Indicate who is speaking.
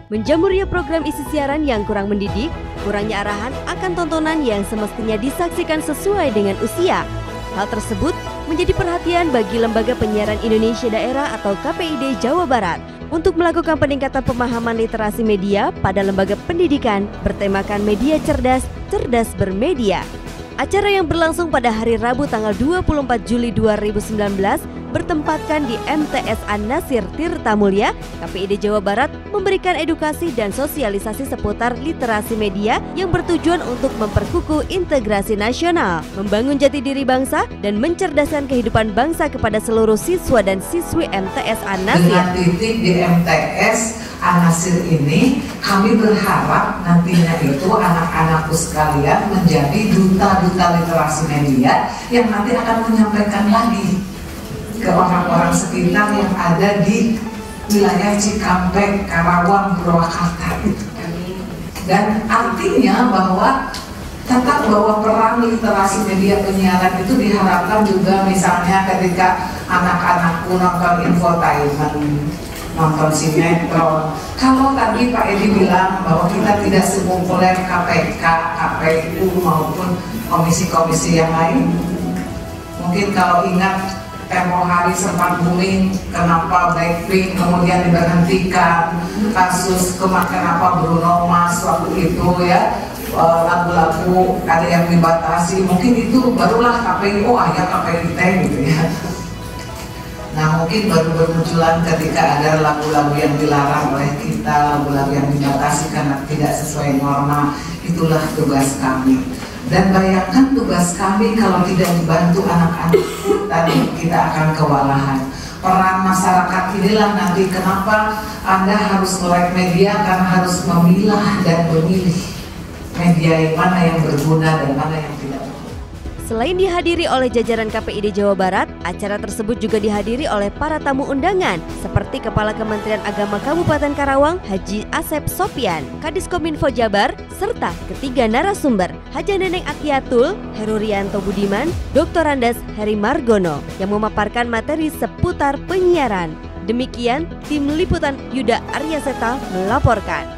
Speaker 1: Menjamurnya program isi siaran yang kurang mendidik, kurangnya arahan akan tontonan yang semestinya disaksikan sesuai dengan usia. Hal tersebut menjadi perhatian bagi Lembaga Penyiaran Indonesia Daerah atau KPID Jawa Barat untuk melakukan peningkatan pemahaman literasi media pada lembaga pendidikan bertemakan media cerdas, cerdas bermedia. Acara yang berlangsung pada hari Rabu tanggal 24 Juli 2019 bertempatkan di MTS An-Nasir Tirtamulya, KPID Jawa Barat memberikan edukasi dan sosialisasi seputar literasi media yang bertujuan untuk memperkukuh integrasi nasional, membangun jati diri bangsa, dan mencerdaskan kehidupan bangsa kepada seluruh siswa dan siswi MTS An-Nasir.
Speaker 2: Dengan titik di MTS An-Nasir ini, kami berharap nantinya itu anak-anakku sekalian menjadi duta-duta literasi media yang nanti akan menyampaikan lagi ke orang-orang sekitar yang ada di wilayah Cikampek, Karawang, Purwakarta gitu. Dan artinya bahwa tetap bahwa peran literasi media penyiaran itu diharapkan juga misalnya ketika anak-anakku nonton infotainment, nonton sinetron. Kalau tadi Pak Edi bilang bahwa kita tidak sepopuler KPK, KPU maupun komisi-komisi yang lain, mungkin kalau ingat tempo hari sempat booming kenapa Blackpink kemudian diberhentikan, kasus kenapa Bruno Mars waktu itu ya, lagu-lagu ada yang dibatasi, mungkin itu barulah KPI, oh ya KPI gitu ya. Nah mungkin baru bermunculan ketika ada lagu-lagu yang dilarang oleh kita, lagu-lagu yang dibatasi karena tidak sesuai norma. Itulah tugas kami. Dan bayangkan tugas kami kalau tidak dibantu anak-anak tadi kita akan kewalahan. Peran masyarakat inilah nanti kenapa Anda harus melek media, karena harus memilah dan memilih media yang mana yang berguna dan mana yang tidak.
Speaker 1: Selain dihadiri oleh jajaran KPID Jawa Barat, acara tersebut juga dihadiri oleh para tamu undangan seperti Kepala Kementerian Agama Kabupaten Karawang Haji Asep Sopyan, Kadiskominfo Jabar, serta ketiga narasumber Haja Neneng Akiatul, Heru Rianto Budiman, Dr. Andes Heri Margono yang memaparkan materi seputar penyiaran. Demikian tim liputan Yuda Aryaseta melaporkan.